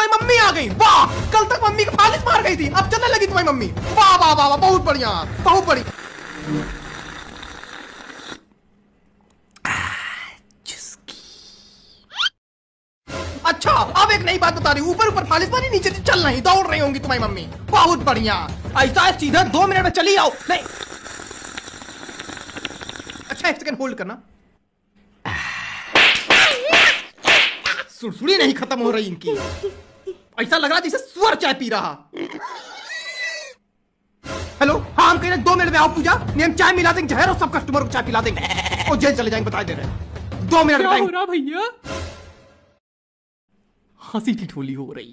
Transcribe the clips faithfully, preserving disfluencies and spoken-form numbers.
तुम्हारी मम्मी आ गई। वाह, कल तक मम्मी की फालिश मार गई थी, अब चलने लगी तुम्हारी मम्मी। वाह वाह वाह, बहुत बढ़िया, बहुत बढ़िया। अच्छा, अब एक नई बात बता रही हूँ, ऊपर ऊपर फालिश मारी, नीचे चल नहीं, दौड़ रही होंगी तुम्हारी मम्मी। बहुत बढ़िया, ऐसा सीधा दो मिनट में चली आओ। नहीं, अच्छा एक सेकंड होल्ड करना। सुड़सुड़ी नहीं खत्म हो रही इनकी, ऐसा लग रहा जैसे सुअर चाय पी रहा। हेलो, हाँ हम कह रहे दो मिनट में आओ पूजा, नहीं हम चाय मिला देंगे जहर और सब कस्टमर को चाय पिला देंगे और जेल चले जाएंगे, बता दे रहे। दो मिनट क्या हो रहा भैया? हंसी ठिठोली हो रही,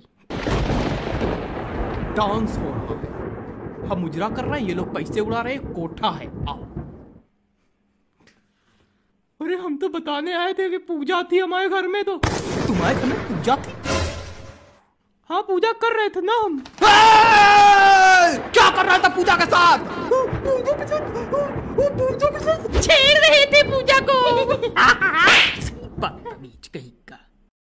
डांस हो रहा है, हम मुजरा कर रहे हैं, ये लोग पैसे उड़ा रहे हैं, कोठा है। आओ। अरे हम तो बताने आए थे कि पूजा थी हमारे घर में। तो तुम्हारे घर में पूजा थी? हाँ, पूजा कर रहे थे ना हम। क्या कर रहा था पूजा के साथ? पूजा के साथ, पूजा के साथ छेड़ रहे थे पूजा को। बदतमीज कहीं का।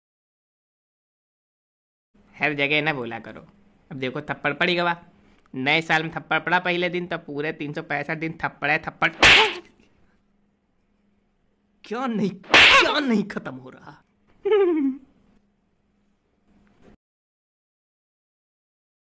हर जगह ना बोला करो। अब देखो थप्पड़ पड़ी गवा, नए साल में थप्पड़ पड़ा पहले दिन, तब पूरे तीन सौ पैंसठ दिन थप्पड़ है थप्पड़। क्या नहीं क्या नहीं खत्म हो रहा।